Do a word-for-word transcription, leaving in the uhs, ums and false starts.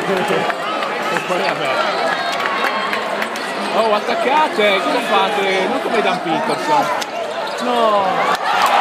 E poi vabbè. Oh, attaccate, cosa fate? Non come Dan Peterson. No!